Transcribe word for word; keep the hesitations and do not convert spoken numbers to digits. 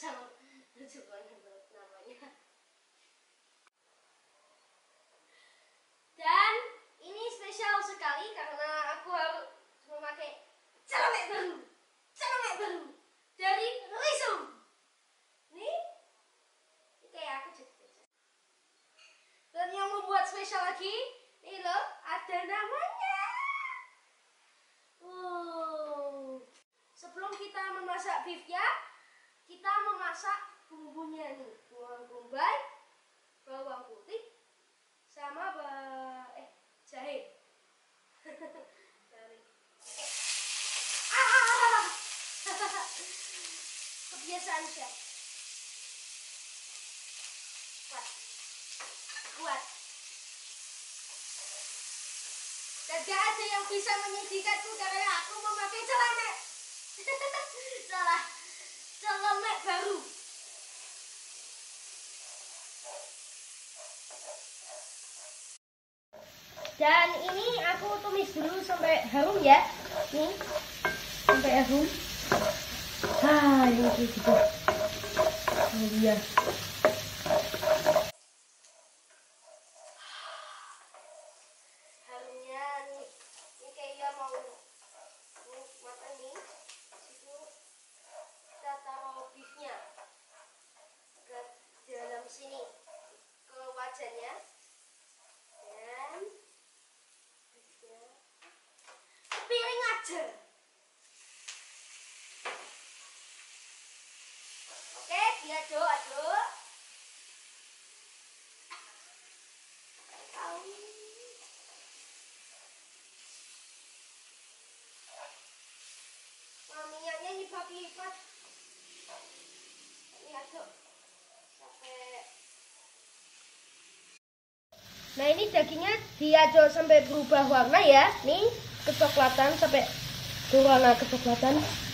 sama lucu banget namanya. Dan ini spesial sekali karena aku harus memakai celemek baru, celemek baru dari Risum. Nih, ini kayak aku jadi. Dan yang membuat spesial lagi, ini loh, ada namanya. Wow. Sebelum kita memasak beefnya, kita memasak bumbunya nih, bawang bombay, bawang putih, sama ba eh jahe. Ah! Kebiasaan chef. Kuat, kuat. Dan gak ada yang bisa menyedihkanku karena aku memakai celemek. Salah, celemek baru. Dan ini aku tumis dulu sampai harum ya. Nih, sampai harum. Ah, ini gitu. Ini dia. Harumnya nih, ini kayaknya mau nih matang nih. Situ kita taruh beefnya ke dalam sini, ke wajannya. Dan piring aja. Oke, diaduk-aduk. Nah, minyaknya lipat-lipat. Ini aduk sampai. Nah, ini dagingnya diaduk sampai berubah warna ya. Nih, kecoklatan sampai berwarna kecoklatan.